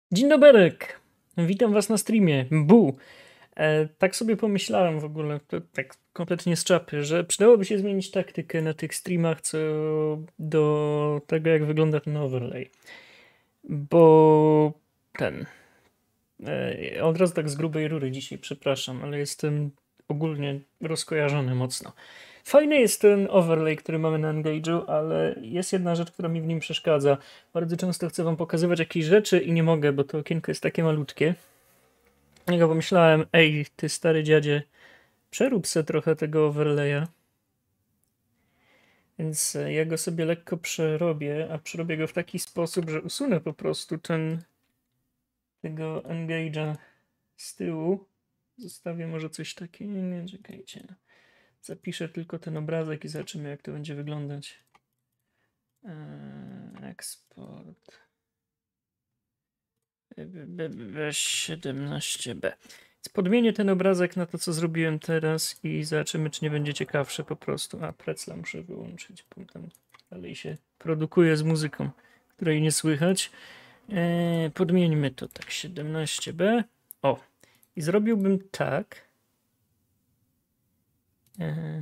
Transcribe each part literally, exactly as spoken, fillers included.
Dzień doberek! Witam was na streamie. Bu! E, tak sobie pomyślałem w ogóle, to tak kompletnie z czapy, że przydałoby się zmienić taktykę na tych streamach co do tego, jak wygląda ten overlay. Bo ten... E, od razu tak z grubej rury dzisiaj, przepraszam, ale jestem ogólnie rozkojarzony mocno. Fajny jest ten overlay, który mamy na Engage'u, ale jest jedna rzecz, która mi w nim przeszkadza. Bardzo często chcę wam pokazywać jakieś rzeczy i nie mogę, bo to okienko jest takie malutkie. Ja pomyślałem, ej, ty stary dziadzie, przerób se trochę tego overlaya. Więc ja go sobie lekko przerobię, a przerobię go w taki sposób, że usunę po prostu ten tego Engage'a z tyłu. Zostawię może coś takiego, nie, czekajcie. Zapiszę tylko ten obrazek i zobaczymy, jak to będzie wyglądać. Eee, eksport. siedemnaście B. Więc podmienię ten obrazek na to, co zrobiłem teraz i zobaczymy, czy nie będzie ciekawsze po prostu. A, Precla muszę wyłączyć, bo tam dalej się produkuje z muzyką, której nie słychać. Eee, podmieńmy to tak, siedemnaście B. O, i zrobiłbym tak. Eee,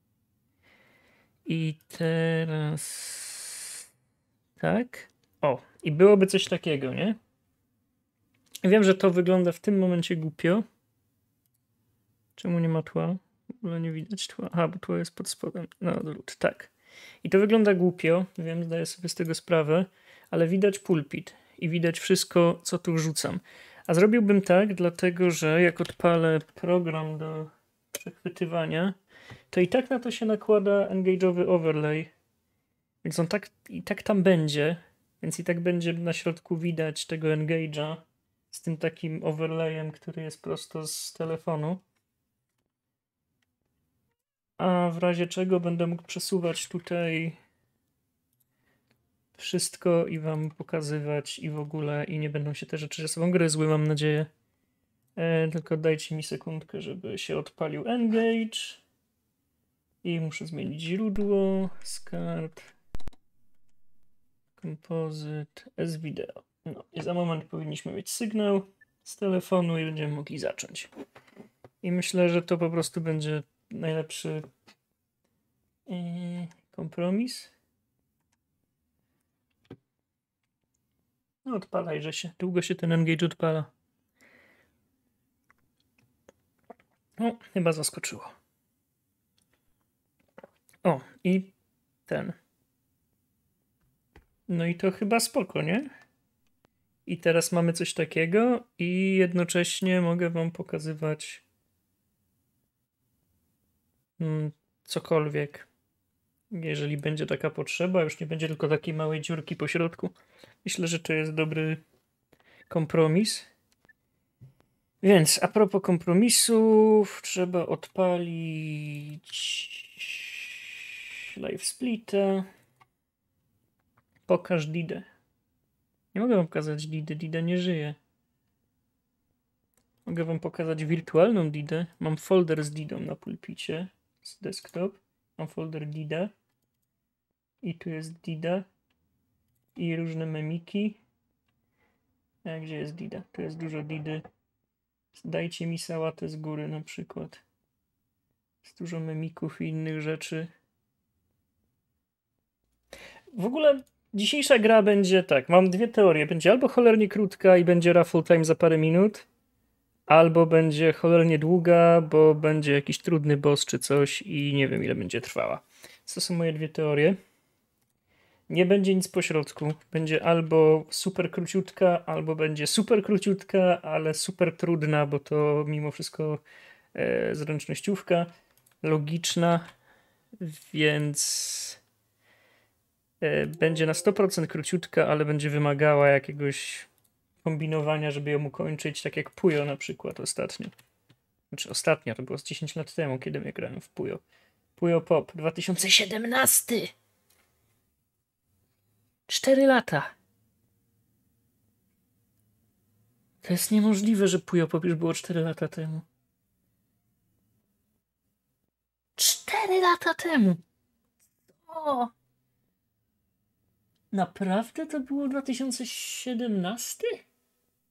I teraz... Tak. O, i byłoby coś takiego, nie? Wiem, że to wygląda w tym momencie głupio. Czemu nie ma tła? W ogóle nie widać tła. Aha, bo tło jest pod spodem. No, odwrót, tak. I to wygląda głupio, wiem, zdaję sobie z tego sprawę, ale widać pulpit i widać wszystko, co tu wrzucam. A zrobiłbym tak, dlatego że jak odpalę program do przechwytywania, to i tak na to się nakłada engage'owy overlay. Więc on tak i tak tam będzie, więc i tak będzie na środku widać tego engage'a z tym takim overlayem, który jest prosto z telefonu. A w razie czego będę mógł przesuwać tutaj wszystko i wam pokazywać i w ogóle i nie będą się te rzeczy ze sobą gryzły, mam nadzieję. E, tylko dajcie mi sekundkę, żeby się odpalił Engage. I muszę zmienić źródło. Z kart. Kompozyt. S-Video. No i za moment powinniśmy mieć sygnał z telefonu i będziemy mogli zacząć. I myślę, że to po prostu będzie najlepszy yy, kompromis. No odpalajże się. Długo się ten engage odpala. O, chyba zaskoczyło. O, i ten. No i to chyba spoko, nie? I teraz mamy coś takiego i jednocześnie mogę wam pokazywać mm, cokolwiek. Jeżeli będzie taka potrzeba, już nie będzie tylko takiej małej dziurki po środku. Myślę, że to jest dobry kompromis. Więc a propos kompromisów, trzeba odpalić live splitta. Pokaż Didę. Nie mogę wam pokazać Didy, Dida nie żyje. Mogę wam pokazać wirtualną Didę. Mam folder z Didą na pulpicie, z desktop. Mam folder Dida. I tu jest Dida. I różne memiki. A gdzie jest Dida? Tu jest dużo Didy. Dajcie mi sałatę z góry na przykład. Jest dużo memików i innych rzeczy. W ogóle dzisiejsza gra będzie tak. Mam dwie teorie. Będzie albo cholernie krótka i będzie raffle time za parę minut. Albo będzie cholernie długa, bo będzie jakiś trudny boss czy coś i nie wiem ile będzie trwała. To są moje dwie teorie. Nie będzie nic pośrodku. Będzie albo super króciutka, albo będzie super króciutka, ale super trudna, bo to mimo wszystko e, zręcznościówka logiczna, więc e, będzie na sto procent króciutka, ale będzie wymagała jakiegoś kombinowania, żeby ją ukończyć, tak jak Puyo na przykład ostatnio. Znaczy ostatnio, to było z dziesięć lat temu, kiedy ja grałem w Puyo. Puyo Pop dwa tysiące siedemnasty. cztery lata. To jest niemożliwe, że Puyo Pop już było cztery lata temu. cztery lata temu. O! Naprawdę to było dwa tysiące siedemnasty?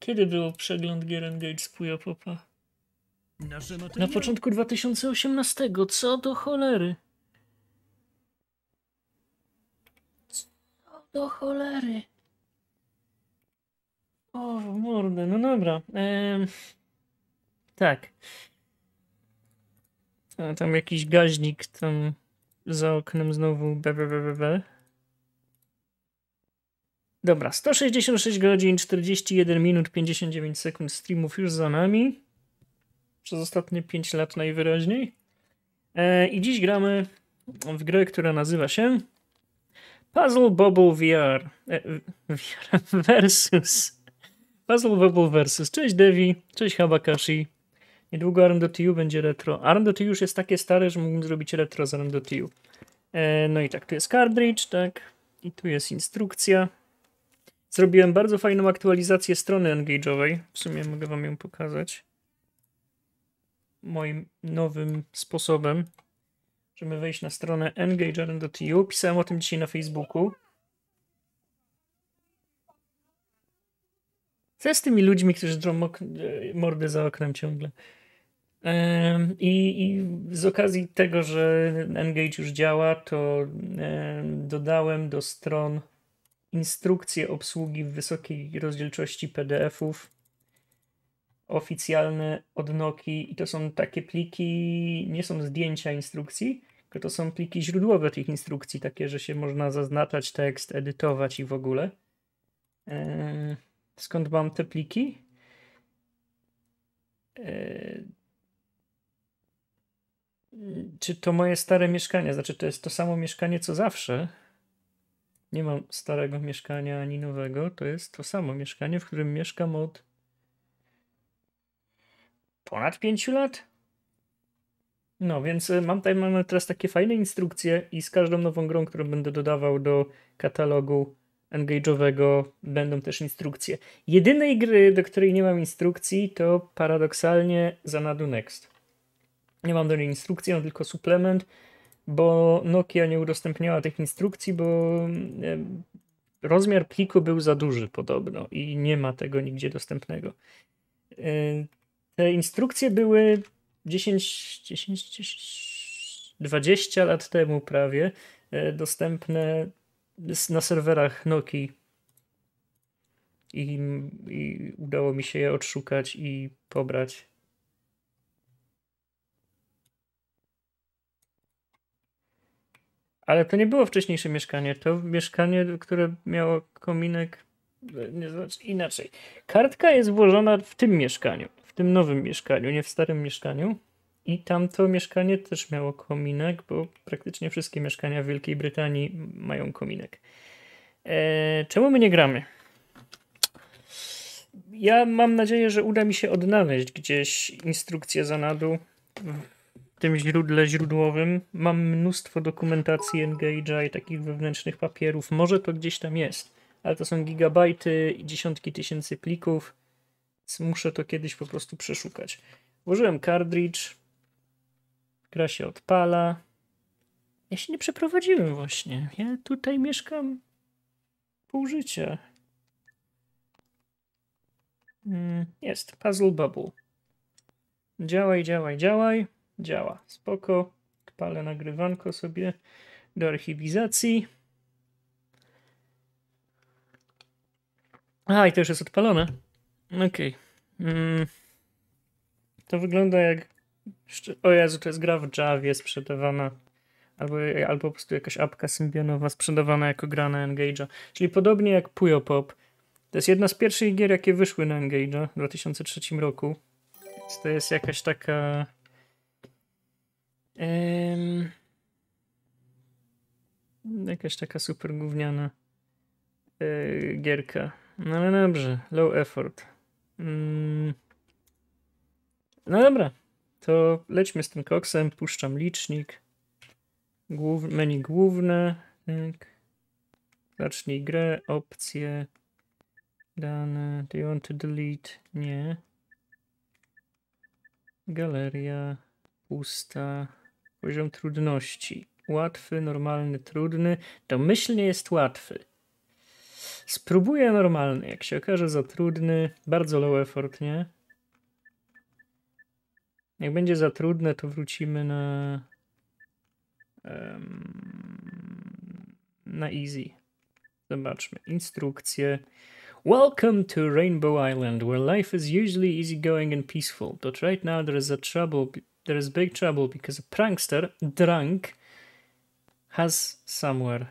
Kiedy był przegląd gier N-Gage z Puyo Popa? Na początku dwa tysiące osiemnastego. Co do cholery? Co do cholery? O, mordę, no dobra. Ehm, tak. A tam jakiś gaźnik tam za oknem znowu be, be, be, be, be. Dobra, sto sześćdziesiąt sześć godzin, czterdzieści jeden minut, pięćdziesiąt dziewięć sekund streamów już za nami. Przez ostatnie pięć lat najwyraźniej. E, I dziś gramy w grę, która nazywa się Puzzle Bobble V R. E, V R versus. Puzzle Bobble versus. Cześć Devi, cześć Habakashi. Niedługo Arm dot E U będzie retro. Arm dot E U już jest takie stare, że mógłbym zrobić retro z Arm dot E U. E, no i tak, tu jest cartridge, tak. I tu jest instrukcja. Zrobiłem bardzo fajną aktualizację strony N-Gage'owej. W sumie mogę wam ją pokazać. Moim nowym sposobem. Możemy wejść na stronę engage arm dot E U. Pisałem o tym dzisiaj na Facebooku. Co jest z tymi ludźmi, którzy drą mordy za oknem ciągle? I, I z okazji tego, że N-Gage już działa, to dodałem do stron instrukcje obsługi w wysokiej rozdzielczości P D F-ów oficjalne od Nokii i to są takie pliki, nie są zdjęcia instrukcji, tylko to są pliki źródłowe tych instrukcji, takie, że się można zaznaczać tekst, edytować i w ogóle. Eee, skąd mam te pliki? Eee, czy to moje stare mieszkanie? Znaczy, to jest to samo mieszkanie co zawsze. Nie mam starego mieszkania ani nowego. To jest to samo mieszkanie, w którym mieszkam od ponad pięciu lat. No, więc mam tutaj mamy teraz takie fajne instrukcje i z każdą nową grą, którą będę dodawał do katalogu N-Gage'owego, będą też instrukcje. Jedynej gry, do której nie mam instrukcji, to paradoksalnie Xanadu Next. Nie mam do niej instrukcji, mam tylko suplement, bo Nokia nie udostępniała tych instrukcji, bo rozmiar pliku był za duży podobno i nie ma tego nigdzie dostępnego. Te instrukcje były dziesięć, dziesięć, dziesięć, dwadzieścia lat temu prawie dostępne na serwerach Nokii I, i udało mi się je odszukać i pobrać. Ale to nie było wcześniejsze mieszkanie. To mieszkanie, które miało kominek. Nie, znaczy inaczej. Kartka jest włożona w tym mieszkaniu. W tym nowym mieszkaniu, nie w starym mieszkaniu. I tamto mieszkanie też miało kominek, bo praktycznie wszystkie mieszkania w Wielkiej Brytanii mają kominek. Eee, czemu my nie gramy? Ja mam nadzieję, że uda mi się odnaleźć gdzieś instrukcję Xanadu w tym źródle źródłowym. Mam mnóstwo dokumentacji N-Gage'a i takich wewnętrznych papierów. Może to gdzieś tam jest, ale to są gigabajty i dziesiątki tysięcy plików. Więc muszę to kiedyś po prostu przeszukać. Włożyłem cartridge. Gra się odpala. Ja się nie przeprowadziłem właśnie. Ja tutaj mieszkam pół życia. Jest. Puzzle Bubble. Działaj, działaj, działaj. Działa. Spoko. Palę nagrywanko sobie do archiwizacji. A, i to już jest odpalone. Okej. Okay. Mm. To wygląda jak... O Jezu, to jest gra w Javie sprzedawana. Albo, albo po prostu jakaś apka symbionowa sprzedawana jako gra na N-Gage'a. Czyli podobnie jak Puyo Pop. To jest jedna z pierwszych gier, jakie wyszły na N-Gage'a w dwa tysiące trzecim roku. Więc to jest jakaś taka... Um, jakaś taka super gówniana yy, gierka. No ale dobrze. Low effort. Mm. No dobra. To lećmy z tym koksem. Puszczam licznik. Głów, menu główne. Tak. Zacznij grę. Opcje. Dane. Do you want to delete? Nie. Galeria. Pusta. Poziom trudności. Łatwy, normalny, trudny. Domyślnie jest łatwy. Spróbuję normalny. Jak się okaże za trudny, bardzo low effort, nie? Jak będzie za trudne, to wrócimy na um, na easy. Zobaczmy. Instrukcje. Welcome to Rainbow Island, where life is usually easygoing and peaceful. But right now there is a trouble. There is big trouble because a prankster, drunk, has somewhere.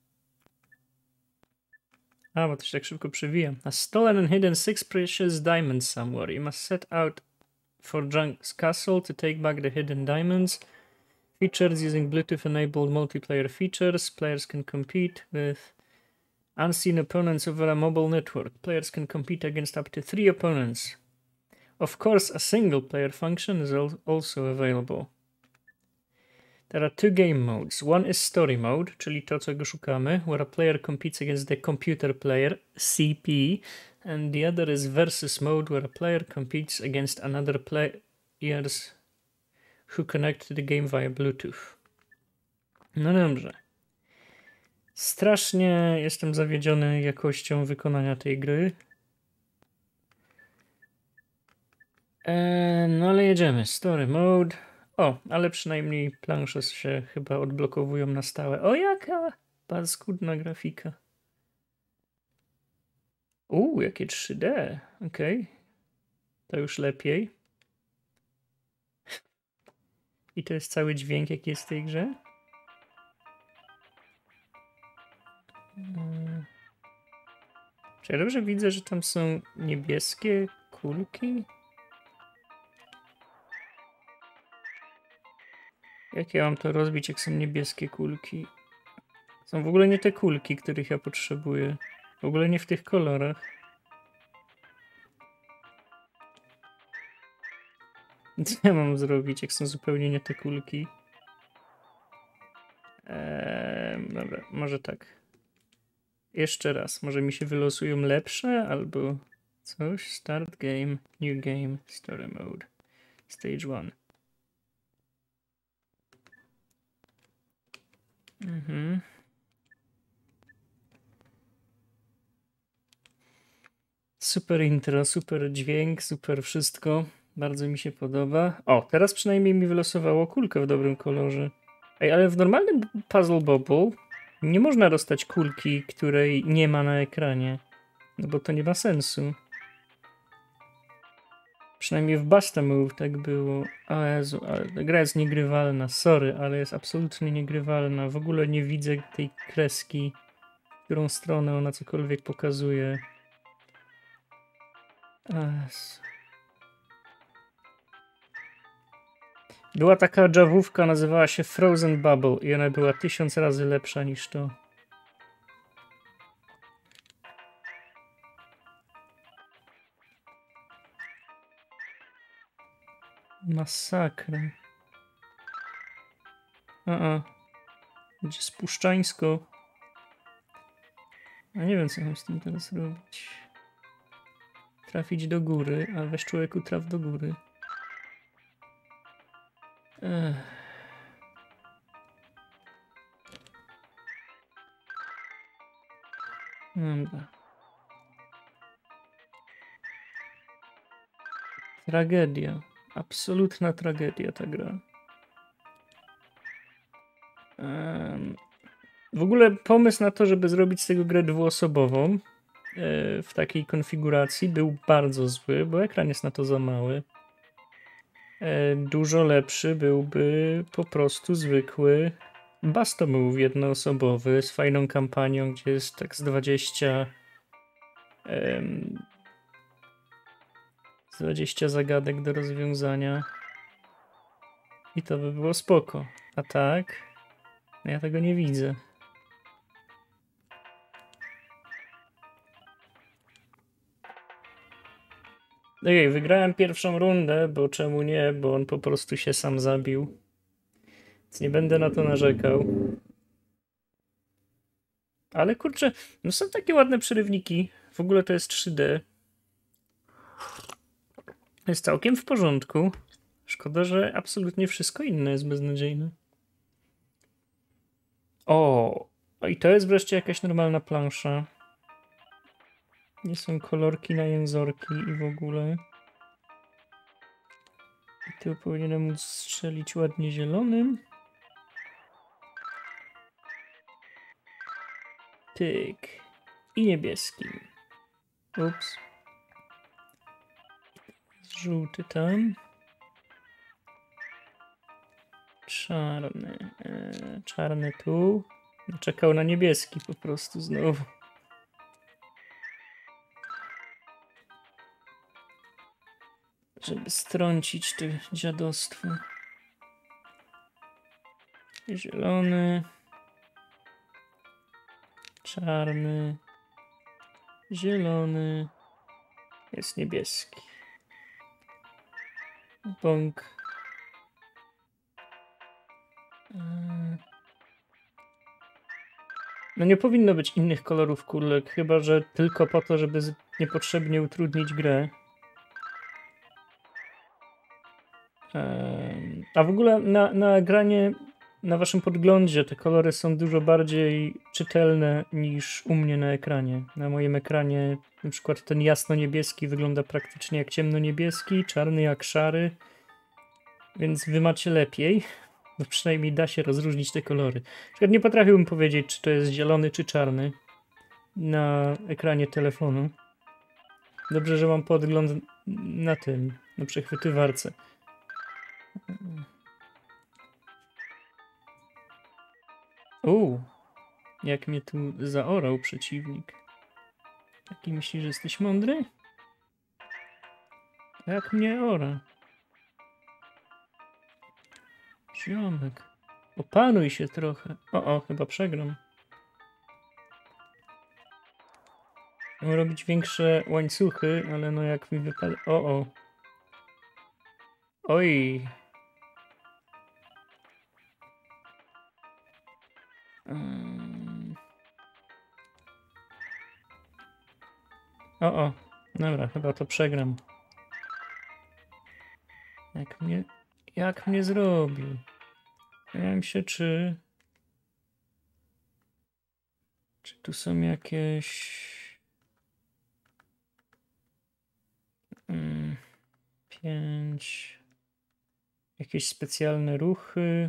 A, bo to się tak szybko przewija. Has stolen and hidden six precious diamonds somewhere. You must set out for Drunk's castle to take back the hidden diamonds. Features using Bluetooth-enabled multiplayer features. Players can compete with unseen opponents over a mobile network. Players can compete against up to three opponents. Of course, a single-player function is al also available. There are two game modes. One is story mode, czyli to, czego szukamy, where a player competes against the computer player, C P, and the other is versus mode, where a player competes against another players who connect to the game via Bluetooth. No dobrze. Strasznie jestem zawiedziony jakością wykonania tej gry. Eee, no ale jedziemy. Story mode. O, ale przynajmniej plansze się chyba odblokowują na stałe. O, jaka paskudna grafika. Uuu, jakie trzy D. Okej. Okay. To już lepiej. I to jest cały dźwięk, jaki jest w tej grze. Hmm. Czy ja dobrze widzę, że tam są niebieskie kulki? Jak ja mam to rozbić, jak są niebieskie kulki? Są w ogóle nie te kulki, których ja potrzebuję. W ogóle nie w tych kolorach. Co ja mam zrobić, jak są zupełnie nie te kulki? Eee, dobra, może tak. Jeszcze raz. Może mi się wylosują lepsze, albo coś. Start game, new game, story mode. Stage one. Mhm. Super intro, super dźwięk, super wszystko. Bardzo mi się podoba. O, teraz przynajmniej mi wylosowało kulkę w dobrym kolorze. Ej, ale w normalnym Puzzle Bobble nie można dostać kulki, której nie ma na ekranie. No bo to nie ma sensu. Przynajmniej w Basta Move tak było. O Jezu, ale ta gra jest niegrywalna. Sorry, ale jest absolutnie niegrywalna. W ogóle nie widzę tej kreski, w którą stronę ona cokolwiek pokazuje. Jezu. Była taka dżawówka, nazywała się Frozen Bubble i ona była tysiąc razy lepsza niż to. Masakra. A, a. Będzie spuszczańsko. A nie wiem, co mam z tym teraz robić. Trafić do góry, a weź człowieku traf do góry. Ech. Dobra. Tragedia. Absolutna tragedia ta gra. Um, w ogóle pomysł na to, żeby zrobić z tego grę dwuosobową e, w takiej konfiguracji był bardzo zły, bo ekran jest na to za mały. E, dużo lepszy byłby po prostu zwykły Basta Move jednoosobowy z fajną kampanią, gdzie jest tak z dwadzieścia um, z dwadzieścia zagadek do rozwiązania. I to by było spoko. A tak? No ja tego nie widzę. Ojej, wygrałem pierwszą rundę, bo czemu nie? Bo on po prostu się sam zabił. Więc nie będę na to narzekał. Ale kurczę, no są takie ładne przerywniki. W ogóle to jest trzy D. Jest całkiem w porządku. Szkoda, że absolutnie wszystko inne jest beznadziejne. O, i to jest wreszcie jakaś normalna plansza. Nie są kolorki na jęzorki i w ogóle. I tu powinienem móc strzelić ładnie zielonym. Tyk. I niebieskim. Ups. Żółty tam. Czarny. Eee, czarny tu. Czekał na niebieski po prostu znowu. Żeby strącić to dziadostwo. Zielony. Czarny. Zielony. Jest niebieski. Bąk. No nie powinno być innych kolorów kulek, chyba że tylko po to, żeby niepotrzebnie utrudnić grę. A w ogóle na, na ekranie, na waszym podglądzie te kolory są dużo bardziej czytelne niż u mnie na ekranie. Na moim ekranie na przykład ten jasno-niebieski wygląda praktycznie jak ciemno-niebieski, czarny jak szary, więc wy macie lepiej. No przynajmniej da się rozróżnić te kolory. Na przykład nie potrafiłbym powiedzieć, czy to jest zielony, czy czarny na ekranie telefonu. Dobrze, że mam podgląd na tym, na przechwytywarce. Uuu, jak mnie tu zaorał przeciwnik. Jaki myślisz, że jesteś mądry? Jak mnie ora? Ziomek. Opanuj się trochę. O, o, chyba przegram. Mam robić większe łańcuchy, ale no jak mi wypada... O, o. Oj. Um. O, o. Dobra, chyba to przegram. Jak mnie... Jak mnie zrobi? Zastanawiam się, czy... Czy tu są jakieś... Mm, pięć... Jakieś specjalne ruchy...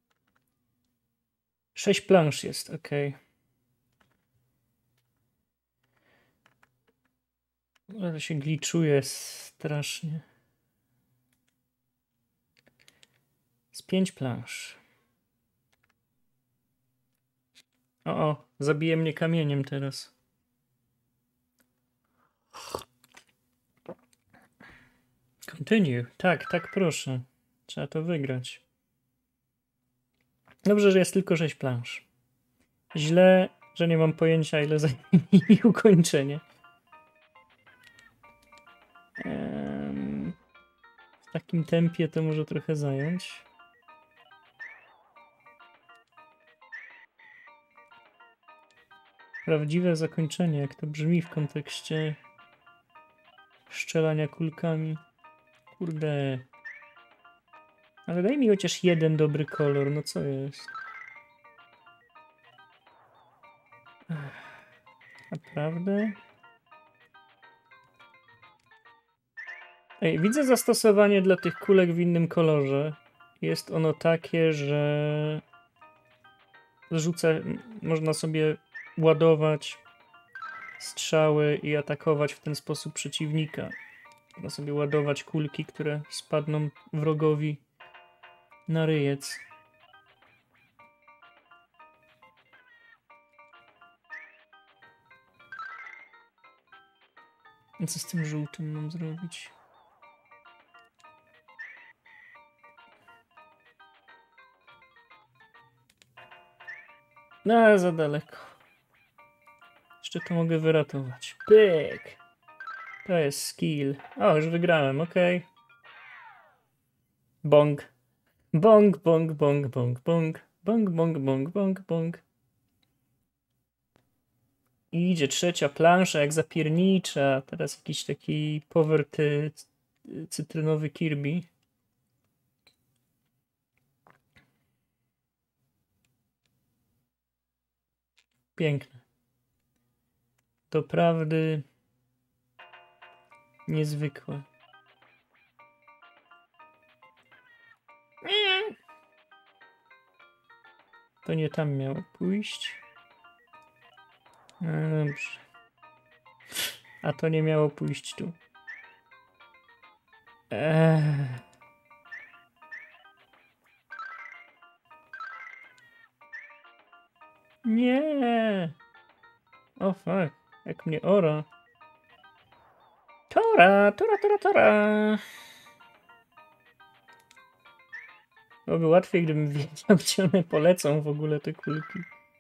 Sześć plansz jest, ok. Ale się gliczuje strasznie. Z pięć plansz. O, o, zabije mnie kamieniem teraz. Continue. Tak, tak, proszę. Trzeba to wygrać. Dobrze, że jest tylko sześć plansz. Źle, że nie mam pojęcia, ile zajmie mi ukończenie. Ehm, w takim tempie to może trochę zająć. Prawdziwe zakończenie, jak to brzmi w kontekście strzelania kulkami. Kurde. Ale daj mi chociaż jeden dobry kolor, no co jest? Naprawdę? Ej, widzę zastosowanie dla tych kulek w innym kolorze. Jest ono takie, że rzuca, można sobie ładować strzały i atakować w ten sposób przeciwnika. Można sobie ładować kulki, które spadną wrogowi na ryjec. I co z tym żółtym mam zrobić? No, za daleko. Jeszcze to mogę wyratować. Pyk! To jest skill. O, już wygrałem, ok. Bong. Bong, bong, bong, bong, bong. Bong, bong, bong, bong, bong. I idzie trzecia plansza, jak zapiernicza. Teraz jakiś taki powerty cytrynowy Kirby. Piękne. Doprawdy niezwykłe. To nie tam miało pójść. No dobrze. A to nie miało pójść tu. Eee. Nie. O fuck. Jak mnie ora. Tora, tora, tora, tora. Byłoby łatwiej, gdybym wiedział, gdzie one polecą w ogóle, te kulki.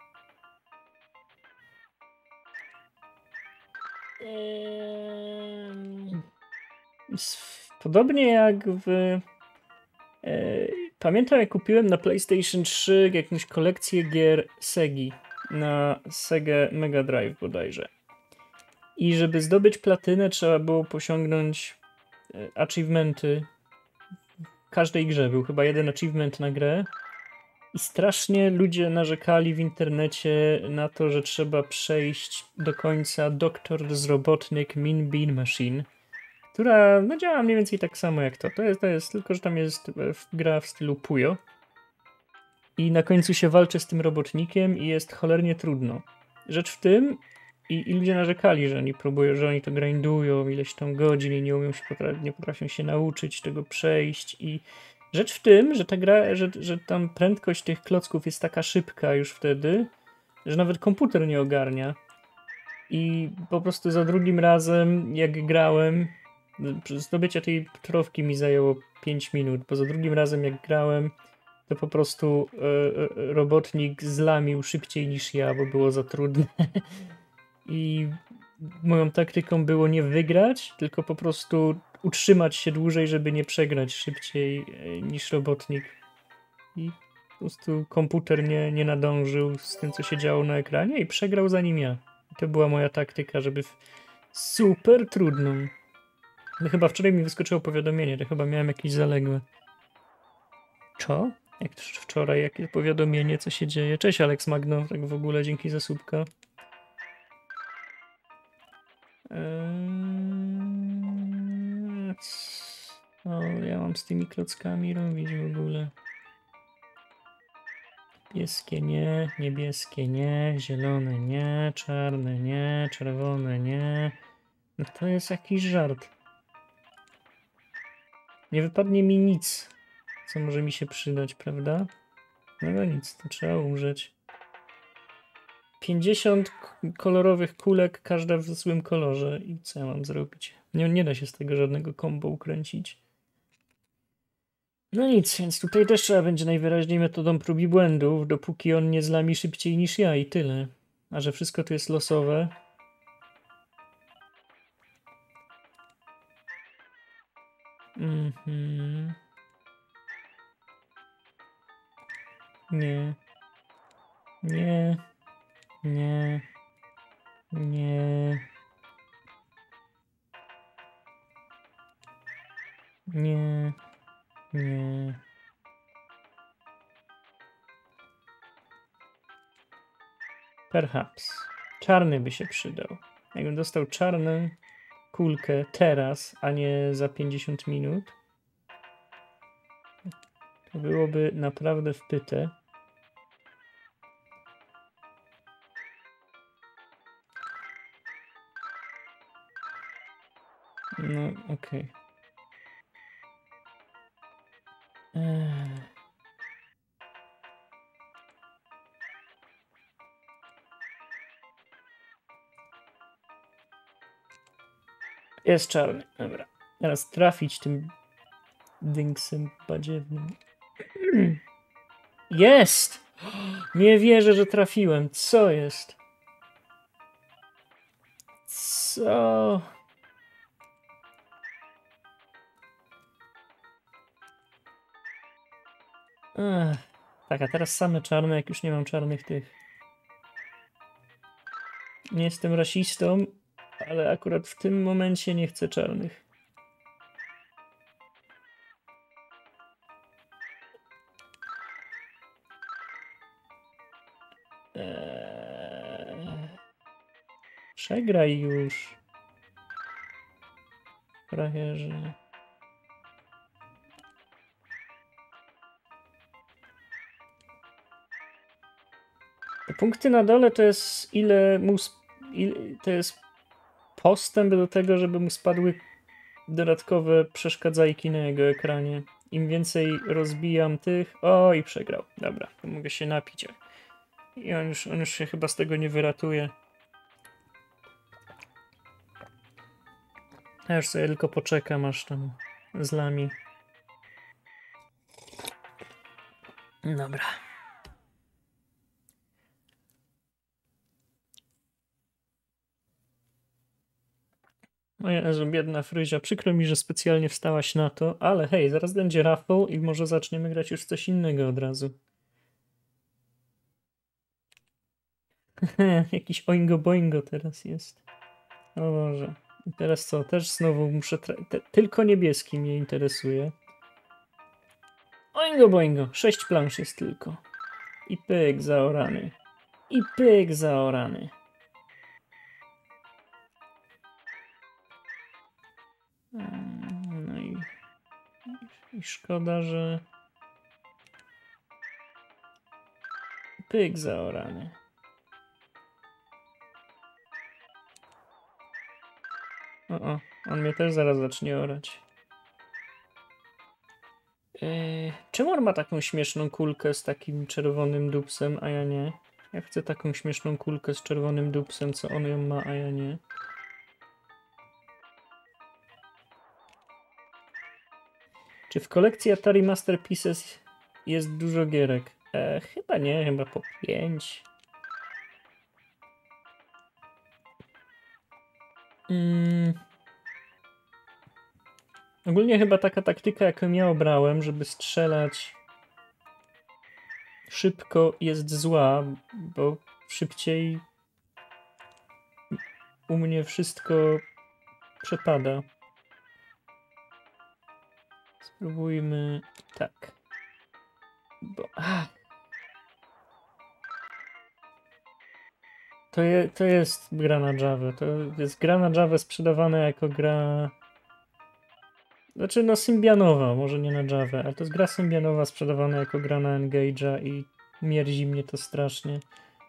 Eee... Podobnie jak w... Eee... Pamiętam, jak kupiłem na PlayStation trzy jakąś kolekcję gier Segi na Sega Mega Drive bodajże. I żeby zdobyć platynę, trzeba było posiągnąć achievementy. W każdej grze był chyba jeden achievement na grę. I strasznie ludzie narzekali w internecie na to, że trzeba przejść do końca Doktor Zrobotnik Mean Bean Machine, która no, działa mniej więcej tak samo jak to. To jest, to jest tylko, że tam jest gra w stylu Puyo. I na końcu się walczy z tym robotnikiem i jest cholernie trudno. Rzecz w tym, i, i ludzie narzekali, że oni próbują, że oni to grindują ileś tam godzin i nie umią się, potra- nie potrafią się nauczyć tego przejść. I rzecz w tym, że ta gra, że, że tam prędkość tych klocków jest taka szybka już wtedy, że nawet komputer nie ogarnia. I po prostu za drugim razem, jak grałem, zdobycie tej trofki mi zajęło pięć minut, bo za drugim razem jak grałem, to po prostu e, robotnik zlamił szybciej niż ja, bo było za trudne. I moją taktyką było nie wygrać, tylko po prostu utrzymać się dłużej, żeby nie przegrać szybciej niż robotnik. I po prostu komputer nie, nie nadążył z tym, co się działo na ekranie i przegrał zanim ja. I to była moja taktyka, żeby w super trudną. No chyba wczoraj mi wyskoczyło powiadomienie, to chyba miałem jakieś zaległe. Co? Jak też wczoraj, jakie powiadomienie, co się dzieje. Cześć Alex Magno, tak w ogóle, dzięki za słupka. Eee, co ja mam z tymi klockami robić w ogóle? Niebieskie nie, niebieskie nie, zielone nie, czarne nie, czerwone nie. No to jest jakiś żart. Nie wypadnie mi nic, co może mi się przydać, prawda? No, no nic, to trzeba umrzeć. pięćdziesiąt kolorowych kulek, każda w złym kolorze. I co ja mam zrobić? Nie, nie da się z tego żadnego combo ukręcić. No nic, więc tutaj też trzeba będzie najwyraźniej metodą prób i błędów, dopóki on nie zlami szybciej niż ja i tyle. A że wszystko tu jest losowe. Mhm. Nie. Nie. Nie. Nie. Nie. Nie. Perhaps. Czarny by się przydał. Jakbym dostał czarną kulkę teraz, a nie za pięćdziesiąt minut, to byłoby naprawdę wpyte. No, okej. Okay. Jest czarny, dobra. Teraz trafić tym dynksem badziewnym. Jest! Nie wierzę, że trafiłem. Co jest? Co? Ech. Tak, a teraz same czarne, jak już nie mam czarnych tych. Nie jestem rasistą, ale akurat w tym momencie nie chcę czarnych. Eee... Przegraj już. frajerzy. Te punkty na dole to jest ile mu... Ile, to jest postęp do tego, żeby mu spadły dodatkowe przeszkadzajki na jego ekranie. Im więcej rozbijam tych... O, i przegrał. Dobra, to mogę się napić. I on już, on już się chyba z tego nie wyratuje. Ja już sobie tylko poczekam, aż tam zlami. Dobra. O Jezu, biedna Fryzia. Przykro mi, że specjalnie wstałaś na to, ale hej, zaraz będzie raffle i może zaczniemy grać już coś innego od razu. Jakiś oingo boingo teraz jest. O Boże. I teraz co? Też znowu muszę... Te, tylko niebieski mnie interesuje. Oingo boingo. Sześć plansz jest tylko. I pyk zaorany. I pyk zaorany. No i... I szkoda, że... Pyk zaorany. O, o, on mnie też zaraz zacznie orać. Eee, czemu on ma taką śmieszną kulkę z takim czerwonym dupsem, a ja nie? Ja chcę taką śmieszną kulkę z czerwonym dupsem, co on ją ma, a ja nie. Czy w kolekcji Atari Masterpieces jest dużo gierek? Eee, chyba nie, chyba po pięć. Mm. Ogólnie chyba taka taktyka, jaką ja obrałem, żeby strzelać szybko, jest zła, bo szybciej u mnie wszystko przepada. Spróbujmy tak. Bo, a. To, je, to jest gra na Java. To jest gra na Java sprzedawana jako gra... Znaczy no symbianowa, może nie na Java, ale to jest gra symbianowa sprzedawana jako gra na Engage'a i mierzi mnie to strasznie.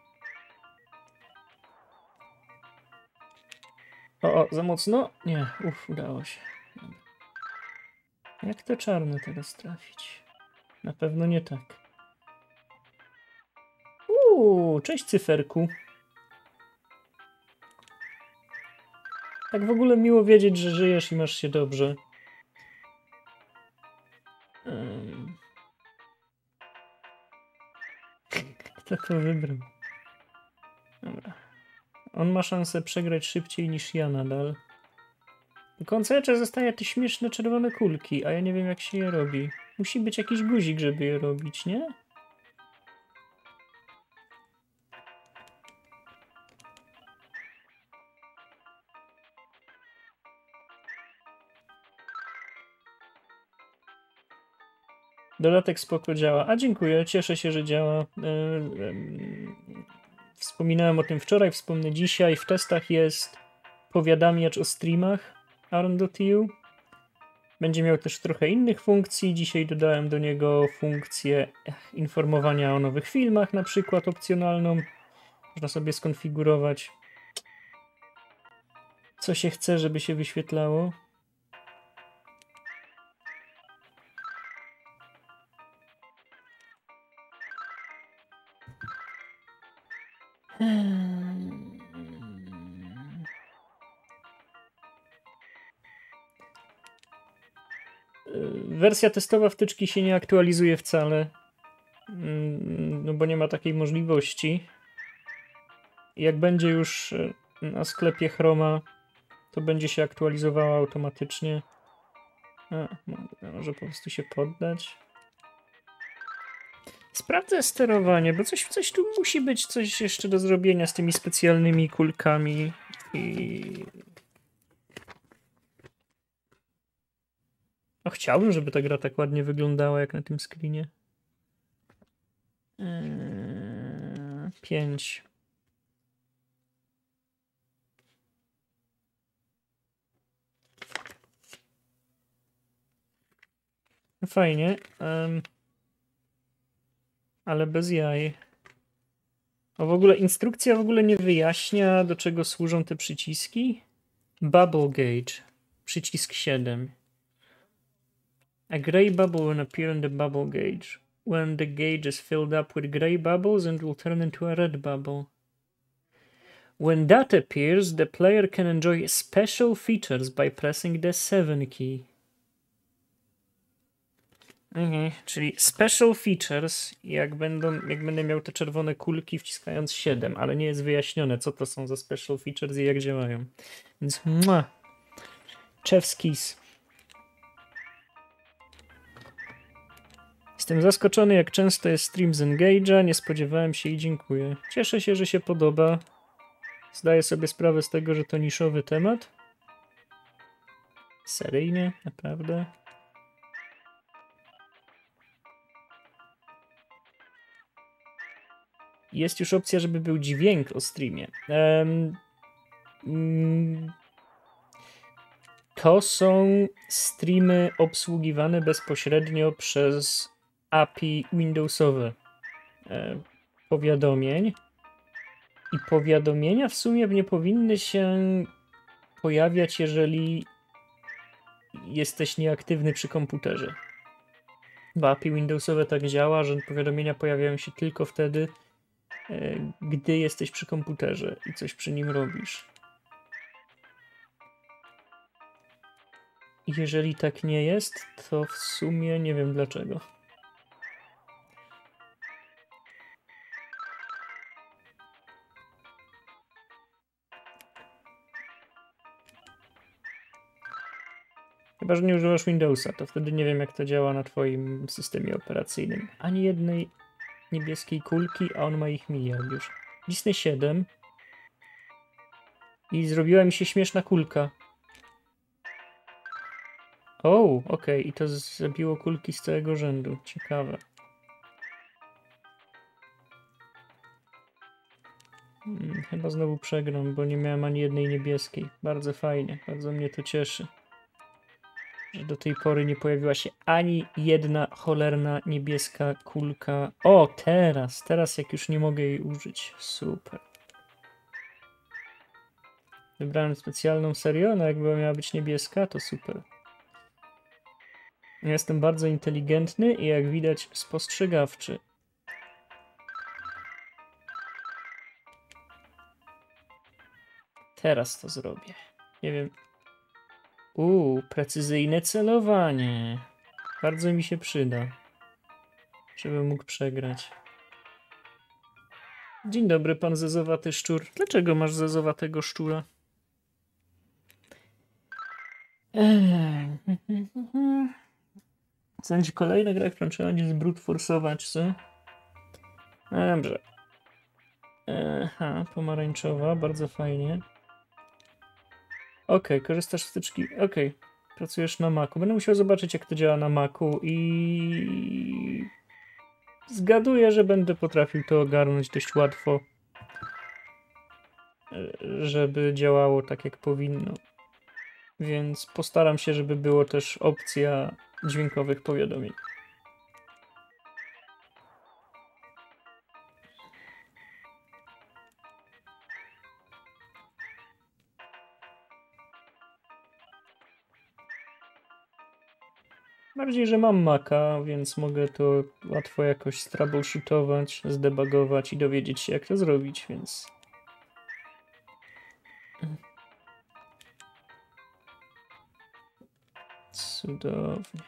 O, o, za mocno? Nie, uff, udało się. Jak to czarne teraz trafić? Na pewno nie tak. Uuu, cześć cyferku. Tak w ogóle miło wiedzieć, że żyjesz i masz się dobrze. Um. Kto to wybrał? Dobra. On ma szansę przegrać szybciej niż ja nadal. Tylko on cały czas zostaje te śmieszne czerwone kulki, a ja nie wiem jak się je robi. Musi być jakiś guzik, żeby je robić, nie? Dodatek spoko działa. A dziękuję, cieszę się, że działa. Wspominałem o tym wczoraj, wspomnę dzisiaj. W testach jest powiadamiacz o streamach arn kropka t u. Będzie miał też trochę innych funkcji. Dzisiaj dodałem do niego funkcję informowania o nowych filmach, na przykład opcjonalną. Można sobie skonfigurować, co się chce, żeby się wyświetlało. Wersja testowa wtyczki się nie aktualizuje wcale, no bo nie ma takiej możliwości. Jak będzie już na sklepie Chroma, to będzie się aktualizowała automatycznie. A, może po prostu się poddać. Sprawdzę sterowanie, bo coś, coś tu musi być, coś jeszcze do zrobienia z tymi specjalnymi kulkami i... O, chciałbym, żeby ta gra tak ładnie wyglądała jak na tym screenie. Eee, pięć. No fajnie, um, ale bez jaj. O, w ogóle instrukcja w ogóle nie wyjaśnia, do czego służą te przyciski. Bubble gauge. Przycisk siedem. A grey bubble will appear on the bubble gauge. When the gauge is filled up with grey bubbles and will turn into a red bubble. When that appears, the player can enjoy special features by pressing the seven key. Mhm, czyli special features, jak, będą, jak będę miał te czerwone kulki wciskając siedem, ale nie jest wyjaśnione, co to są za special features i jak działają. Więc mua. Chef's kiss. Jestem zaskoczony, jak często jest stream z Engage'a. Nie spodziewałem się i dziękuję. Cieszę się, że się podoba. Zdaję sobie sprawę z tego, że to niszowy temat. Seryjnie, naprawdę. Jest już opcja, żeby był dźwięk o streamie. Um, mm, to są streamy obsługiwane bezpośrednio przez A P I Windowsowe e, powiadomień. I powiadomienia w sumie nie powinny się pojawiać, jeżeli jesteś nieaktywny przy komputerze. Bo A P I Windowsowe tak działa, że powiadomienia pojawiają się tylko wtedy, gdy jesteś przy komputerze i coś przy nim robisz. Jeżeli tak nie jest, to w sumie nie wiem dlaczego. Chyba że nie używasz Windowsa, to wtedy nie wiem, jak to działa na twoim systemie operacyjnym. Ani jednej niebieskiej kulki, a on ma ich miliard już. Disney siedem. I zrobiła mi się śmieszna kulka. O, okej, okay. I to zabiło kulki z całego rzędu. Ciekawe. Hmm, chyba znowu przegram, bo nie miałem ani jednej niebieskiej. Bardzo fajnie, bardzo mnie to cieszy. Że do tej pory nie pojawiła się ani jedna cholerna niebieska kulka. O, teraz, teraz jak już nie mogę jej użyć. Super. Wybrałem specjalną serię, no jakby miała być niebieska, to super. Jestem bardzo inteligentny i jak widać spostrzegawczy. Teraz to zrobię. Nie wiem. Uuu, precyzyjne celowanie. Bardzo mi się przyda. Żebym mógł przegrać. Dzień dobry, pan zezowaty szczur. Dlaczego masz zezowatego szczura? Eee. Co będzie kolejna gra, którą trzeba będzie zbrute forsować, co? Dobrze. Aha, pomarańczowa, bardzo fajnie. Okej, okay, korzystasz z wtyczki. Okej, okay. Pracujesz na Macu. Będę musiał zobaczyć, jak to działa na Macu i zgaduję, że będę potrafił to ogarnąć dość łatwo, żeby działało tak, jak powinno. Więc postaram się, żeby było też opcja dźwiękowych powiadomień. Bardziej, że mam Maca, więc mogę to łatwo jakoś troubleshootować, zdebugować i dowiedzieć się, jak to zrobić, więc... Cudownie.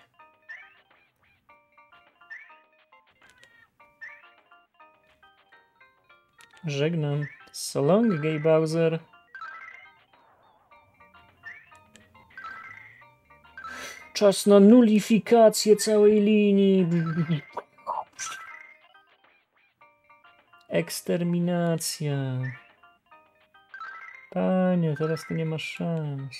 Żegnam. So long, gay Bowser. Czas na nulifikację całej linii. Eksterminacja. Panie, teraz to nie masz szans.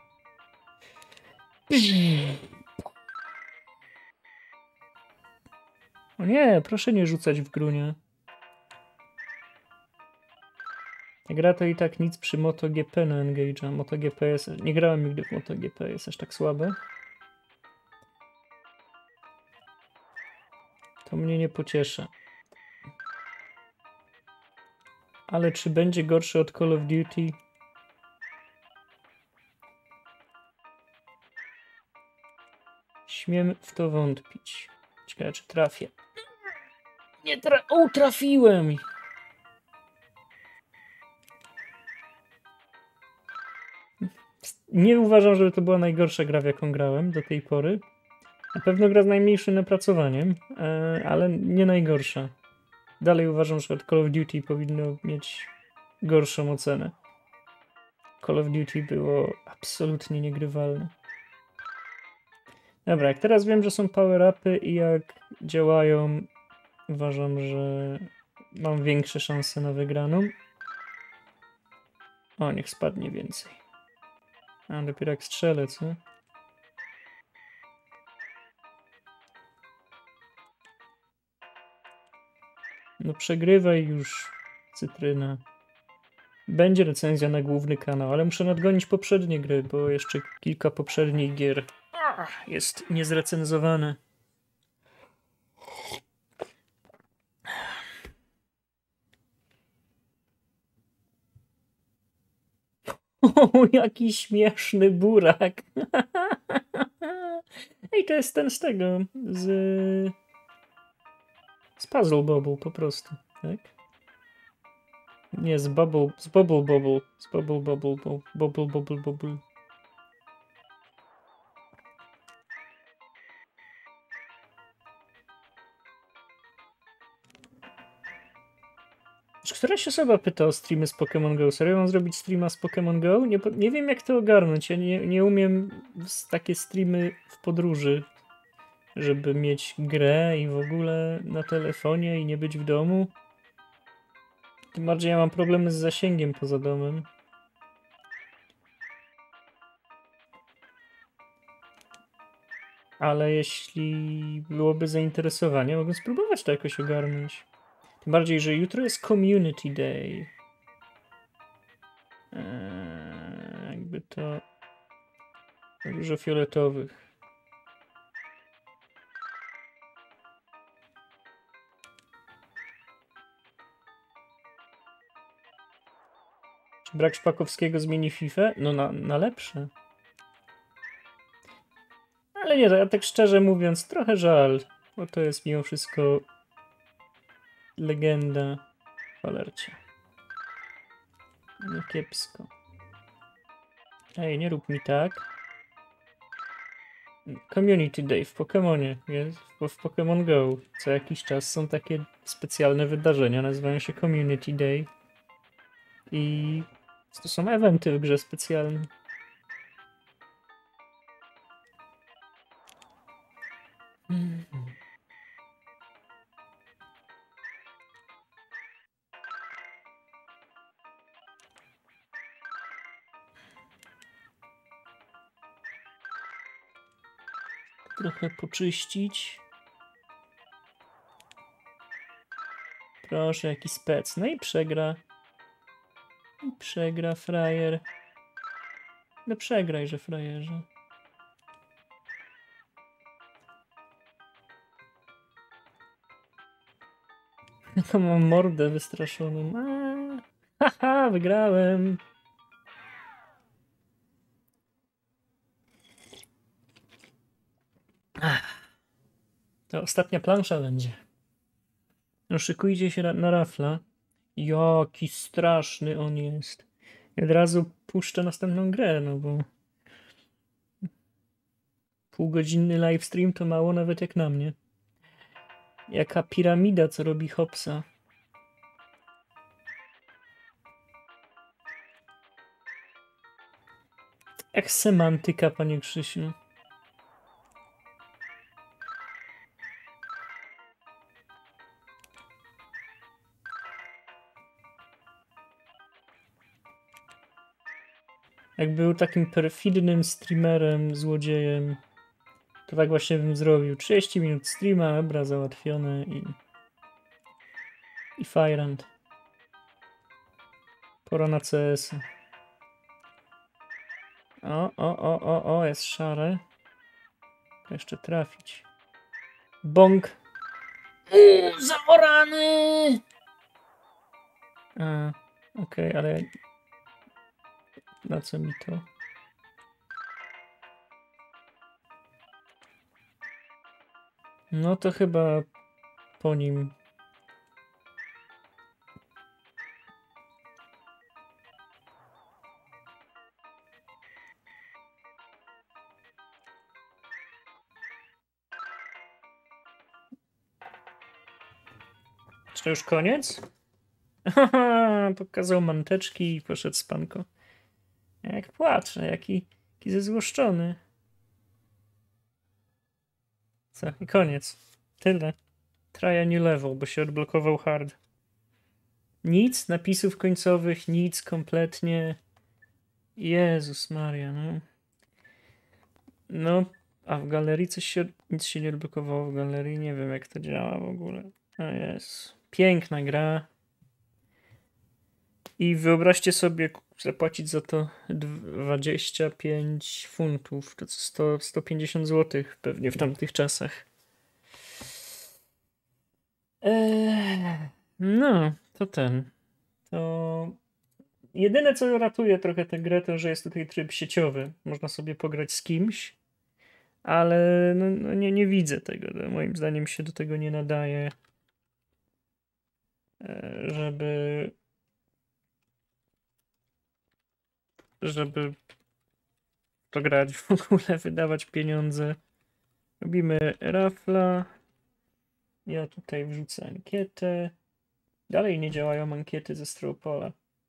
O nie, proszę nie rzucać w grunie. Ta gra to i tak nic przy MotoGP na Engage'a. MotoGP jest... Nie grałem nigdy w MotoGP, jest aż tak słabe. To mnie nie pociesza. Ale czy będzie gorszy od Call of Duty? Śmiem w to wątpić. Ciekawe, czy trafię. Nie tra... O, trafiłem! Nie uważam, żeby to była najgorsza gra, w jaką grałem do tej pory. Na pewno gra z najmniejszym napracowaniem, ale nie najgorsza. Dalej uważam, że Call of Duty powinno mieć gorszą ocenę. Call of Duty było absolutnie niegrywalne. Dobra, jak teraz wiem, że są power-upy i jak działają, uważam, że mam większe szanse na wygraną. O, niech spadnie więcej. A, dopiero jak strzelę, co? No przegrywaj już, cytryna. Będzie recenzja na główny kanał, ale muszę nadgonić poprzednie gry, bo jeszcze kilka poprzednich gier jest niezrecenzowane. O, jaki śmieszny burak. Ej, to jest ten z tego, z... z Puzzle Bobble po prostu, tak? Nie, z Bubble, z Bubble Bobble, z Bubble Bobble, Bubble Bobble Bobble. Czy któraś osoba pyta o streamy z Pokémon Go? Serio mam zrobić streama z Pokémon Go? Nie, nie wiem jak to ogarnąć. Ja nie, nie umiem takie streamy w podróży, żeby mieć grę i w ogóle na telefonie i nie być w domu. Tym bardziej ja mam problemy z zasięgiem poza domem. Ale jeśli byłoby zainteresowanie, mogę spróbować to jakoś ogarnąć. Tym bardziej, że jutro jest Community Day. Eee, jakby to... Dużo fioletowych. Czy brak Szpakowskiego zmieni FIFA? No na, na lepsze. Ale nie, ja tak szczerze mówiąc, trochę żal, bo to jest mimo wszystko legenda w alercie. No kiepsko. Ej, nie rób mi tak. Community Day w Pokemonie, jest w Pokémon Go. Co jakiś czas są takie specjalne wydarzenia, nazywają się Community Day. I to są eventy w grze specjalne. Hmm. Trochę poczyścić. Proszę, jaki spec. No i przegra. I przegra frajer. No przegrajże, frajerze. Jaką mam mordę wystraszoną. Aaa. Haha, wygrałem. Ach. To ostatnia plansza będzie. No szykujcie się na rafla. Jaki straszny on jest. I od razu puszczę następną grę, no bo półgodzinny livestream to mało nawet jak na mnie. Jaka piramida, co robi Hopsa. Jak semantyka, panie Krzysiu. Jak był takim perfidnym streamerem, złodziejem, to tak właśnie bym zrobił. trzydzieści minut streama, dobra, załatwione i... I Fajrant. Pora na C S. O, o, o, o, o, jest szare. Jeszcze trafić. Bąk. Uuu, zaorany! A, okej, okay, ale na co mi to? No to chyba po nim. Czy to już koniec? Haha, pokazał manteczki i poszedł spanko. Jak płacze, jaki, jaki zezłoszczony. Co? I koniec. Tyle. Try a new level, bo się odblokował hard. Nic, napisów końcowych, nic kompletnie. Jezus Maria, no. No, a w galerii coś się, nic się nie odblokowało w galerii. Nie wiem, jak to działa w ogóle. O jest. Piękna gra. I wyobraźcie sobie zapłacić za to dwadzieścia pięć funtów. To sto, sto pięćdziesiąt złotych pewnie w tamtych czasach. Eee, no, to ten. To jedyne, co ratuje trochę tę grę, to że jest tutaj tryb sieciowy. Można sobie pograć z kimś, ale no, no nie, nie widzę tego. No, moim zdaniem się do tego nie nadaje, żeby żeby to grać w ogóle, wydawać pieniądze. Robimy rafla. Ja tutaj wrzucę ankietę. Dalej nie działają ankiety ze Strawpola.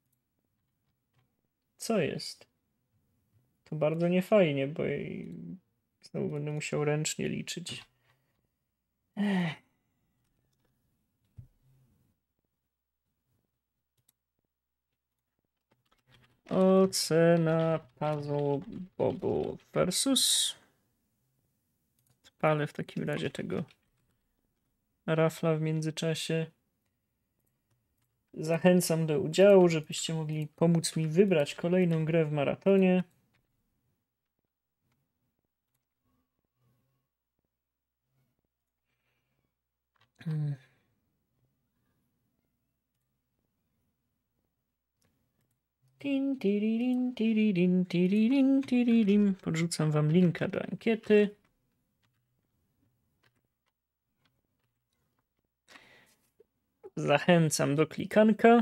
Co jest? To bardzo niefajnie, bo znowu będę musiał ręcznie liczyć. Ech. Ocena Puzzle Bobble versus. Spalę w takim razie tego rafla w międzyczasie. Zachęcam do udziału, żebyście mogli pomóc mi wybrać kolejną grę w maratonie. Hmm. Podrzucam wam linka do ankiety. Zachęcam do klikanka.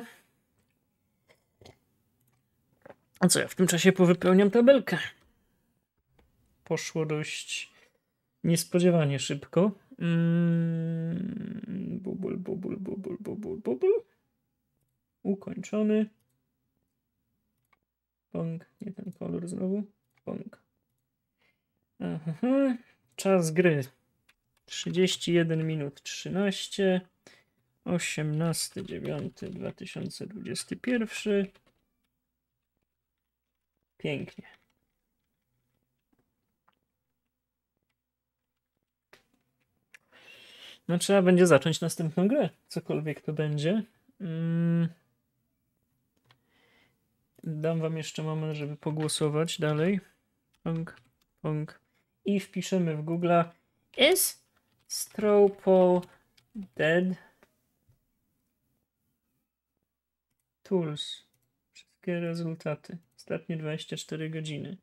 A co ja w tym czasie powypełniam tabelkę? Poszło dość niespodziewanie szybko. Mm, bubul, bubul, bubul, bubul, bubul. Ukończony. Pong, nie ten kolor znowu. Pong. Aha. Czas gry. trzydzieści jeden minut trzynaście. osiemnastego dziewiątego dwa tysiące dwudziesty pierwszy. Pięknie. No trzeba będzie zacząć następną grę. Cokolwiek to będzie. Mm. Dam wam jeszcze moment, żeby pogłosować dalej. Pong, pong. I wpiszemy w Google Is Strawpoll dead? Tools. Wszystkie rezultaty. Ostatnie dwadzieścia cztery godziny.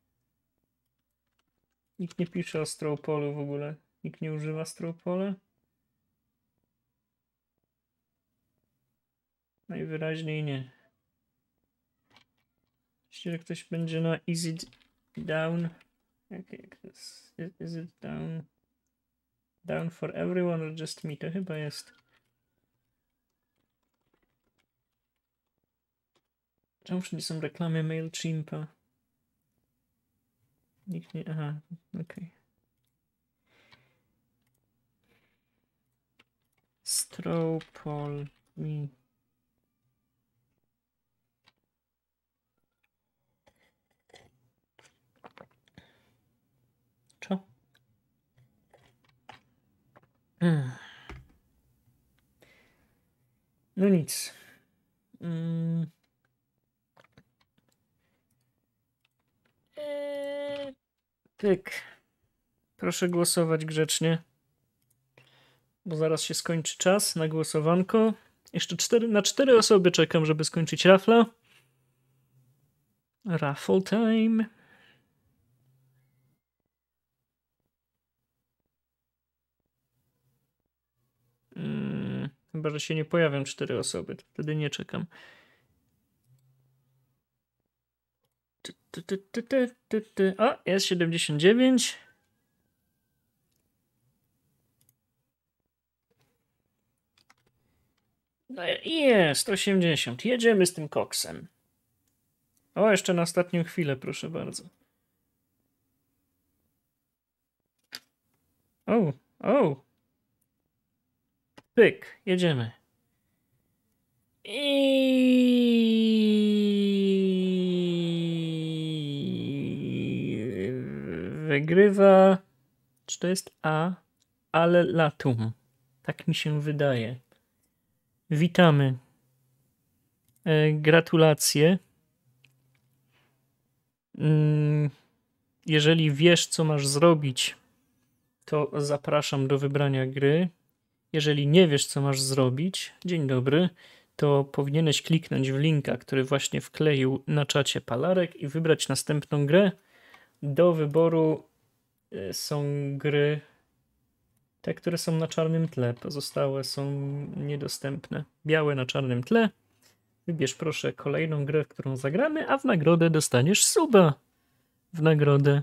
Nikt nie pisze o Strawpollu w ogóle. Nikt nie używa Strawpolla. Najwyraźniej nie. Myślę, że ktoś będzie na Is it down? Okay, is, is it down? Down for everyone or just me? To chyba jest. Czemu wszędzie są reklamy MailChimpa? Nikt nie... Aha, okej. Okay. Strawpoll me. Co? Hmm. No nic. Hmm. Eee, tyk. Proszę głosować grzecznie. bo zaraz się skończy czas na głosowanko. Jeszcze cztery, na cztery osoby czekam, żeby skończyć rafla. Raffle time. Hmm, chyba, że się nie pojawią cztery osoby, to wtedy nie czekam. Ty, ty, ty, ty, ty, ty. O, jest siedemdziesiąt dziewięć. No jest osiemdziesiąt. Jedziemy z tym koksem. O, jeszcze na ostatnią chwilę, proszę bardzo. O, o. Pyk, jedziemy. I wygrywa. Czy to jest A? Ale Latum. Tak mi się wydaje. Witamy. E, gratulacje. Mm, jeżeli wiesz, co masz zrobić, to zapraszam do wybrania gry. Jeżeli nie wiesz, co masz zrobić, dzień dobry, to powinieneś kliknąć w linka, który właśnie wkleił na czacie Palarek i wybrać następną grę. Do wyboru są gry, te, które są na czarnym tle. Pozostałe są niedostępne. Białe na czarnym tle. Wybierz proszę kolejną grę, w którą zagramy, a w nagrodę dostaniesz suba. W nagrodę.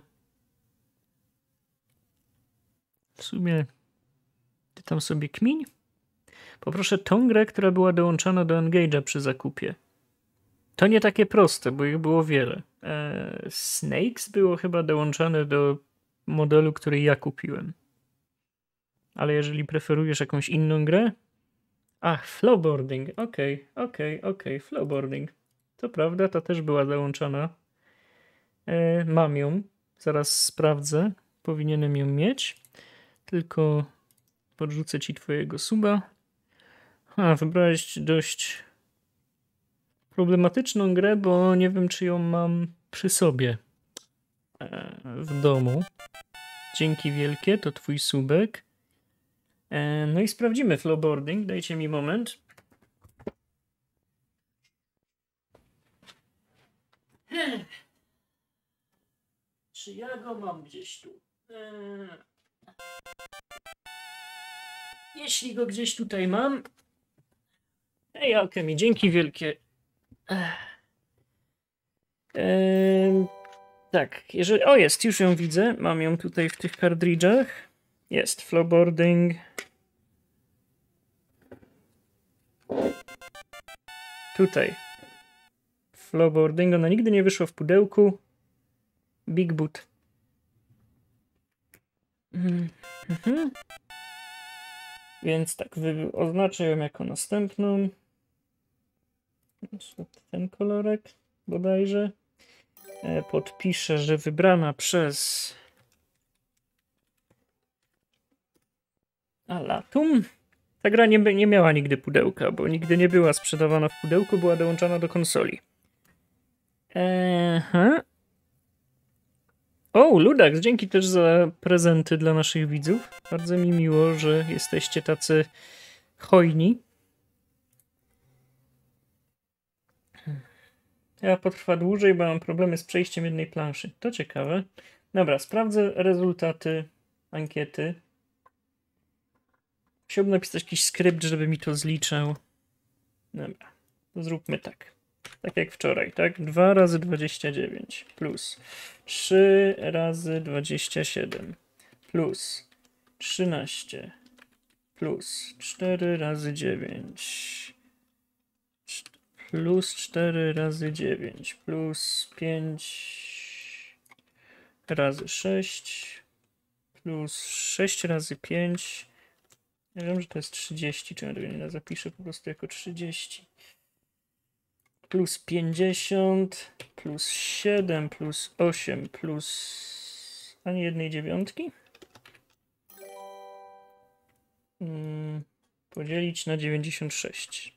W sumie ty tam sobie kmiń. Poproszę tą grę, która była dołączana do Engage'a przy zakupie. To nie takie proste, bo ich było wiele. Eee, Snakes było chyba dołączane do modelu, który ja kupiłem. Ale jeżeli preferujesz jakąś inną grę... Ach, Flowboarding. Okej, okay, okej, okay, okej. Okay. Flowboarding. To prawda, ta też była dołączana. Eee, mam ją. Zaraz sprawdzę. Powinienem ją mieć. Tylko podrzucę ci twojego suba. A, wybrałeś dość problematyczną grę, bo nie wiem, czy ją mam przy sobie e, w domu. Dzięki wielkie, to twój subek. E, no i sprawdzimy Flowboarding. Dajcie mi moment. Czy ja go mam gdzieś tu? E, jeśli go gdzieś tutaj mam... Ej, Alchemy, dzięki wielkie. Eee, tak, jeżeli... O, jest, już ją widzę. Mam ją tutaj w tych kartridżach. Jest, Flowboarding. Tutaj. Flowboarding, ona nigdy nie wyszła w pudełku. Big Boot. Mhm. Więc tak, oznaczę ją jako następną. Ten kolorek bodajże. E, podpiszę, że wybrana przez Alatum. Ta gra nie, nie miała nigdy pudełka, bo nigdy nie była sprzedawana w pudełku, była dołączana do konsoli. Eee, o, Ludax, dzięki też za prezenty dla naszych widzów. Bardzo mi miło, że jesteście tacy hojni. Ja potrwa dłużej, bo mam problemy z przejściem jednej planszy. To ciekawe. Dobra, sprawdzę rezultaty ankiety. Chciałbym napisać jakiś skrypt, żeby mi to zliczał. Dobra, to zróbmy tak. Tak jak wczoraj, tak? dwa razy dwadzieścia dziewięć plus trzy razy dwadzieścia siedem plus trzynaście plus cztery razy dziewięć plus cztery razy dziewięć plus pięć razy sześć plus sześć razy pięć. Ja wiem, że to jest trzydzieści, czy ja tego nie zapiszę po prostu jako trzydzieści. Plus pięćdziesiąt, plus siedem, plus osiem, plus ani jednej dziewiątki. Hmm, podzielić na dziewięćdziesiąt sześć.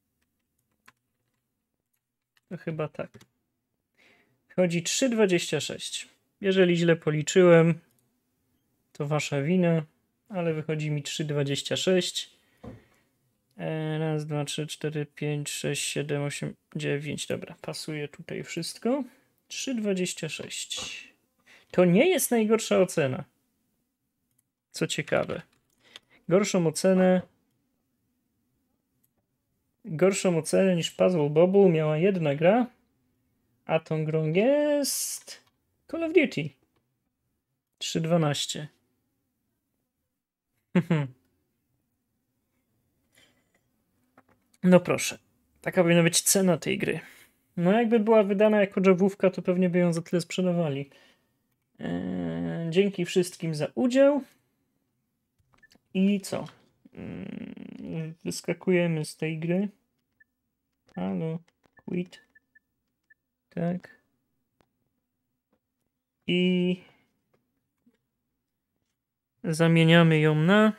To chyba tak. Chodzi trzy przecinek dwadzieścia sześć. Jeżeli źle policzyłem, to wasza wina. ale wychodzi mi trzy dwadzieścia sześć. Raz, dwa, trzy, cztery, pięć, sześć, siedem, osiem, dziewięć. Dobra, pasuje tutaj wszystko. trzy dwadzieścia sześć. To nie jest najgorsza ocena. Co ciekawe. Gorszą ocenę gorszą ocenę niż Puzzle Bobble miała jedna gra, a tą grą jest Call of Duty. trzy dwanaście. No proszę. Taka powinna być cena tej gry. No jakby była wydana jako jobówka, to pewnie by ją za tyle sprzedawali. Eee, dzięki wszystkim za udział. I co? Eee, wyskakujemy z tej gry. Halo, quit. Tak. I zamieniamy ją na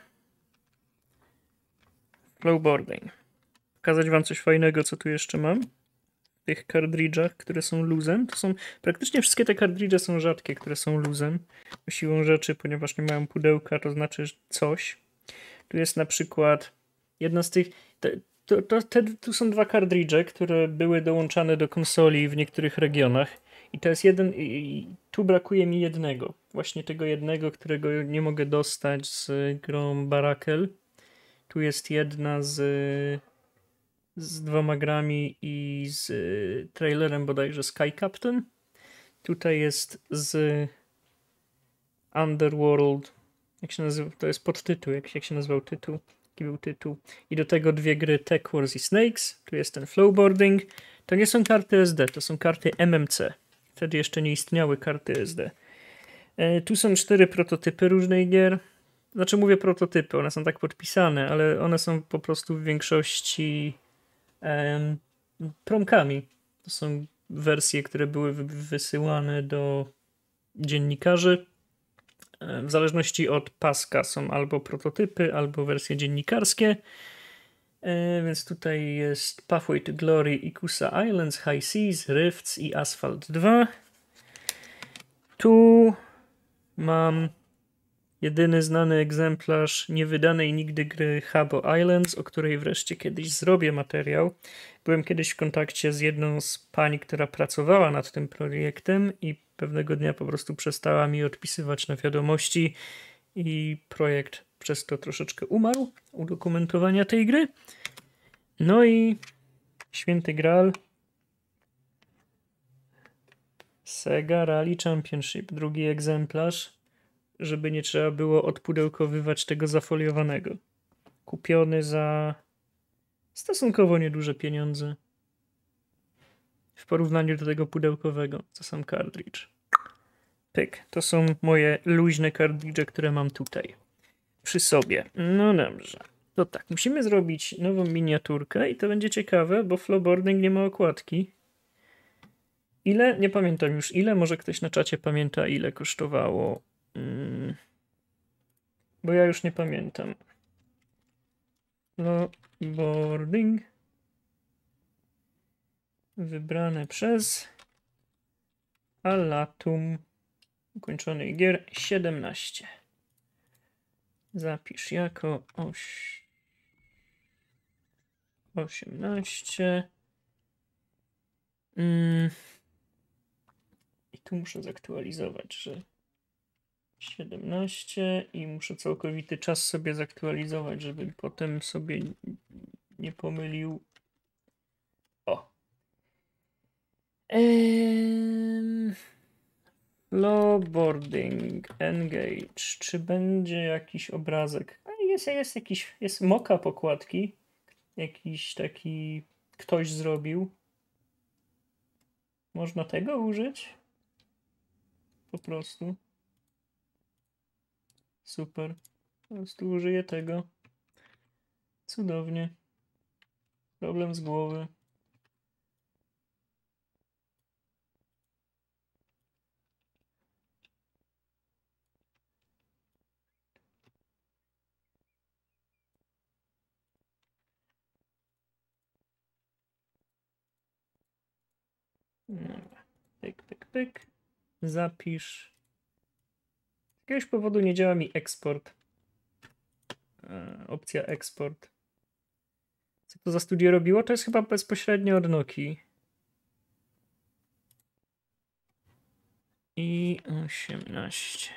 flowboarding. Pokazać wam coś fajnego, co tu jeszcze mam. W tych kartridżach, które są luzem. To są praktycznie wszystkie te kartridże są rzadkie, które są luzem. Siłą rzeczy, ponieważ nie mają pudełka, to znaczy coś. Tu jest na przykład jedna z tych. Te, to, to, te, tu są dwa kartridże, które były dołączane do konsoli w niektórych regionach. I to jest jeden. I tu brakuje mi jednego. Właśnie tego jednego, którego nie mogę dostać z grą Barakel. Tu jest jedna z. z dwoma grami i z trailerem bodajże Sky Captain. Tutaj jest z Underworld. Jak się nazywa? To jest podtytuł. Jak, jak się nazywał tytuł? Jaki był tytuł? I do tego dwie gry Tech Wars i Snakes. Tu jest ten flowboarding. To nie są karty S D, to są karty M M C. Wtedy jeszcze nie istniały karty S D. E, tu są cztery prototypy różnych gier. Znaczy mówię prototypy, one są tak podpisane, ale one są po prostu w większości em, promkami. To są wersje, które były wysyłane do dziennikarzy. W zależności od paska są albo prototypy, albo wersje dziennikarskie. E, więc tutaj jest Pathway to Glory, Ikusa Islands, High Seas, Rifts i Asphalt dwa. Tu mam jedyny znany egzemplarz niewydanej nigdy gry Habbo Islands, o której wreszcie kiedyś zrobię materiał. Byłem kiedyś w kontakcie z jedną z pań, która pracowała nad tym projektem i pewnego dnia po prostu przestała mi odpisywać na wiadomości i projekt przez to troszeczkę umarł, udokumentowania tej gry. No i święty graal Sega Rally Championship, drugi egzemplarz, żeby nie trzeba było odpudełkowywać tego zafoliowanego. Kupiony za stosunkowo nieduże pieniądze w porównaniu do tego pudełkowego, co sam kartridż. Pyk, to są moje luźne kartridże, które mam tutaj przy sobie. No dobrze. To tak, musimy zrobić nową miniaturkę i to będzie ciekawe, bo flowboarding nie ma okładki. Ile? Nie pamiętam już ile. Może ktoś na czacie pamięta, ile kosztowało. Hmm. Bo ja już nie pamiętam. Flowboarding. Wybrane przez Alatum. Ukończonych gier siedemnaście. Zapisz jako oś... osiemnaście. Mm. I tu muszę zaktualizować, że siedemnaście i muszę całkowity czas sobie zaktualizować, żebym potem sobie nie pomylił. O. Ehm... Flowboarding, engage. Czy będzie jakiś obrazek? A jest, jest jakiś, jest mock-up okładki. Jakiś taki ktoś zrobił. Można tego użyć? Po prostu. Super. Po prostu użyję tego. Cudownie. Problem z głowy. Dobra. Pyk, pyk, pyk. Zapisz. Z jakiegoś powodu nie działa mi eksport. E, opcja eksport. Co to za studio robiło? To jest chyba bezpośrednio od Nokii. I osiemnaście.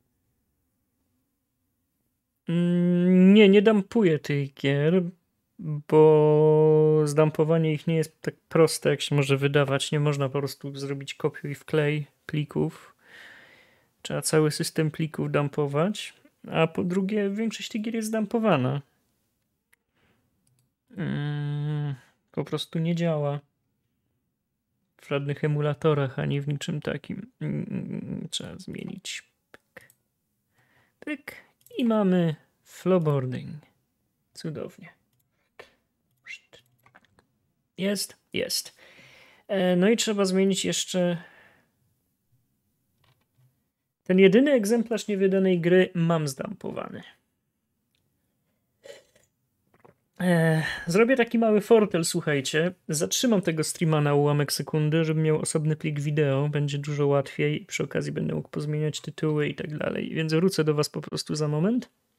Mm, nie, nie dampuję tych gier, bo zdampowanie ich nie jest tak proste, jak się może wydawać. Nie można po prostu zrobić kopiuj i wklej plików. Trzeba cały system plików dampować. A po drugie, większość tych gier jest dampowana. Hmm, po prostu nie działa w żadnych emulatorach, ani w niczym takim. Hmm, trzeba zmienić. Pyk. Pyk. I mamy flowboarding. Cudownie. Jest, jest. No i trzeba zmienić jeszcze ten jedyny egzemplarz niewydanej gry mam zdampowany. Zrobię taki mały fortel, słuchajcie. Zatrzymam tego streama na ułamek sekundy, żebym miał osobny plik wideo. Będzie dużo łatwiej. Przy okazji będę mógł pozmieniać tytuły i tak dalej. Więc wrócę do was po prostu za moment.